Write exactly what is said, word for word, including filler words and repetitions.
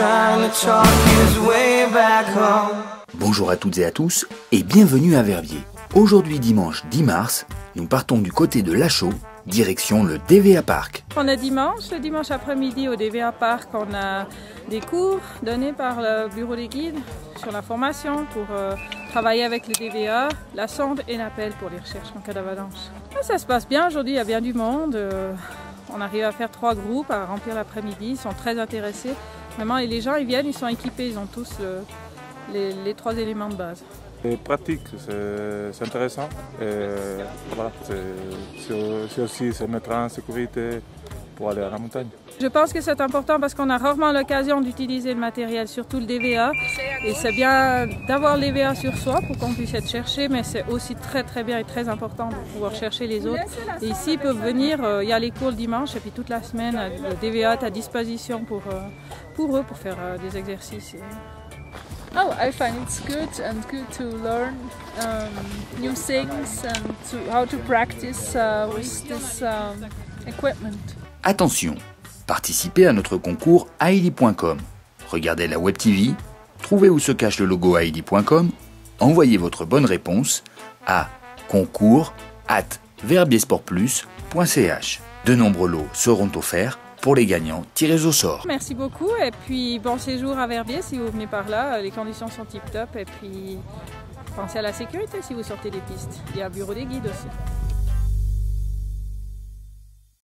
Bonjour à toutes et à tous et bienvenue à Verviers. Aujourd'hui dimanche dix mars, nous partons du côté de Lachaux, direction le D V A Park. On est dimanche, le dimanche après-midi au D V A Park, on a des cours donnés par le bureau des guides sur la formation pour euh, travailler avec le D V A, la sonde et l'appel pour les recherches en cas d'avalanche. Ça se passe bien aujourd'hui, il y a bien du monde. Euh, on arrive à faire trois groupes, à remplir l'après-midi, ils sont très intéressés. Vraiment, et les gens ils viennent, ils sont équipés, ils ont tous le, les, les trois éléments de base. C'est pratique, c'est intéressant. Et voilà, c'est aussi se mettre en sécurité pour aller à la montagne. Je pense que c'est important parce qu'on a rarement l'occasion d'utiliser le matériel, surtout le D V A. Et c'est bien d'avoir le D V A sur soi pour qu'on puisse être cherché, mais c'est aussi très très bien et très important de pouvoir chercher les autres. Et ici, ils peuvent venir, il y a les cours le dimanche et puis toute la semaine, le D V A est à disposition pour, pour eux, pour faire des exercices. Oh, I find it's good and good to learn um, new things and to, how to practice uh, with this um, equipment. Attention, participez à notre concours Heidi point com. Regardez la Web T V, trouvez où se cache le logo Heidi point com, envoyez votre bonne réponse à concours arobase verbiersportplus point c h. De nombreux lots seront offerts pour les gagnants tirés au sort. Merci beaucoup et puis bon séjour à Verviers si vous venez par là, les conditions sont tip top et puis pensez à la sécurité si vous sortez des pistes. Il y a un bureau des guides aussi.